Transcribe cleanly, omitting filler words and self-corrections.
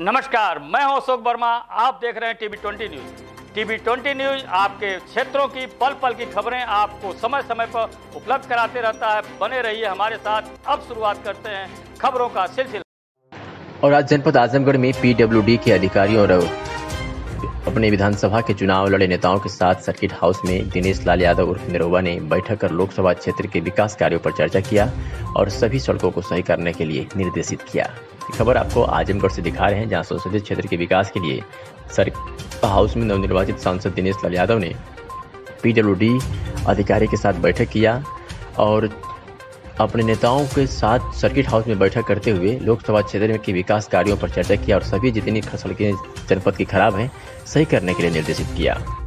नमस्कार, मैं हूं अशोक वर्मा। आप देख रहे हैं टीवी20 न्यूज। टीवी20 न्यूज आपके क्षेत्रों की पल पल की खबरें आपको समय समय पर उपलब्ध कराते रहता है। बने रहिए हमारे साथ। अब शुरुआत करते हैं खबरों का सिलसिला। और आज जनपद आजमगढ़ में पीडब्ल्यूडी के अधिकारियों और अपने विधानसभा के चुनाव लड़े नेताओं के साथ सर्किट हाउस में दिनेश लाल यादव उर्फ निरहुआ ने बैठक कर लोकसभा क्षेत्र के विकास कार्यों पर चर्चा किया और सभी सड़कों को सही करने के लिए निर्देशित किया। खबर आपको आजमगढ़ से दिखा रहे हैं, जहां संसदीय क्षेत्र के विकास के लिए सर्किट हाउस में नवनिर्वाचित सांसद दिनेश लाल यादव ने पीडब्ल्यूडी अधिकारी के साथ बैठक किया और अपने नेताओं के साथ सर्किट हाउस में बैठक करते हुए लोकसभा क्षेत्र के विकास कार्यों पर चर्चा किया और सभी जितनी सड़कें जनपद की खराब हैं सही करने के लिए निर्देशित किया।